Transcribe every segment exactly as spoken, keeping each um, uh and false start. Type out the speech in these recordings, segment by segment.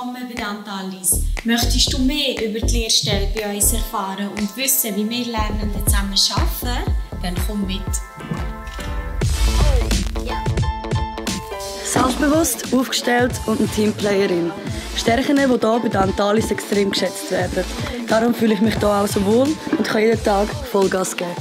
willkommen bei Antalis. Möchtest du mehr über die Lehrstelle bei uns erfahren und wissen, wie wir Lernenden zusammen arbeiten? Dann komm mit. Selbstbewusst, aufgestellt und eine Teamplayerin. Stärken, die hier bei Antalis extrem geschätzt werden. Darum fühle ich mich hier auch so wohl und kann jeden Tag Vollgas geben.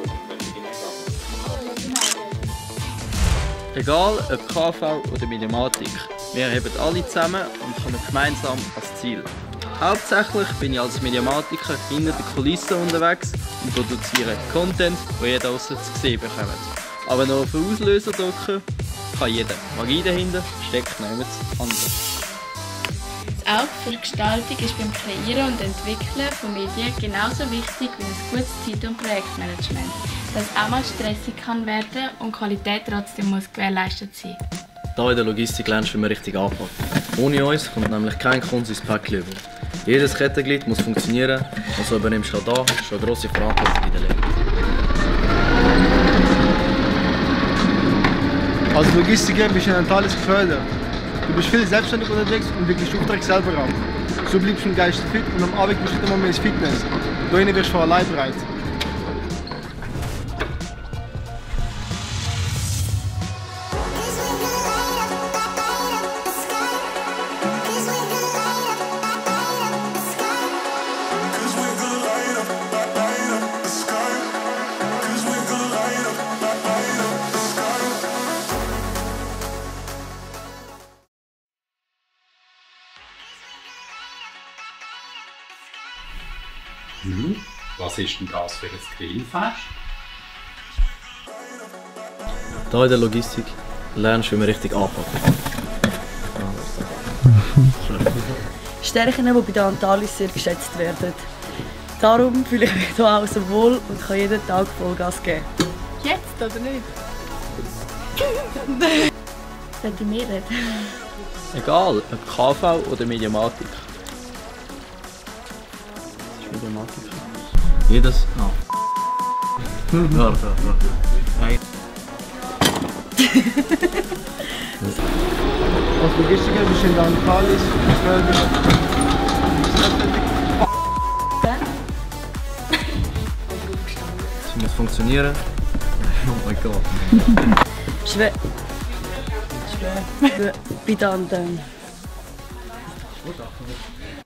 Egal ob K V oder Mediamatik, wir heben alle zusammen und kommen gemeinsam ans Ziel. Hauptsächlich bin ich als Mediamatiker hinter den Kulissen unterwegs und produziere Content, den jeder aussen zu sehen bekommt. Aber noch auf den Auslöser drücken kann jeder. Magie dahinter steckt niemand anders. Das Auge für Gestaltung ist beim Kreieren und Entwickeln von Medien genauso wichtig wie ein gutes Zeit- und Projektmanagement, das auch mal stressig kann werden und Qualität trotzdem muss gewährleistet sein. Hier in der Logistik lernst du, wie man richtig anpackt. Ohne uns kommt nämlich kein Kunst ins Päckchen über. Jedes Kettenglied muss funktionieren und so übernimmst du hier schon eine grosse Verantwortung in der Lehre. Als Logistiker bist du in Antalis gefördert. Du bist viel selbstständig unterwegs und wickelst Aufträge selber ab. So bleibst du im Geist fit und am Abend bist du immer mehr ins Fitness. Hier wirst du von allein bereit. Hm, was ist denn das für ein Grillfest? Hier in der Logistik lernst du, wie man richtig anpackt. Stärken, die bei Antalis sehr geschätzt werden. Darum fühle ich mich hier auch so wohl und kann jeden Tag Vollgas geben. Jetzt oder nicht? Sollte ich mehr reden? Egal ob K V oder Mediamatik. Mediamatik. Jedes... Ah. Warte, warte, warte. Nein. Als Logistiker bist du in Antalis gefördert. Es muss funktionieren. Oh mein Gott. Schwer. Schwer. Bei Tandem.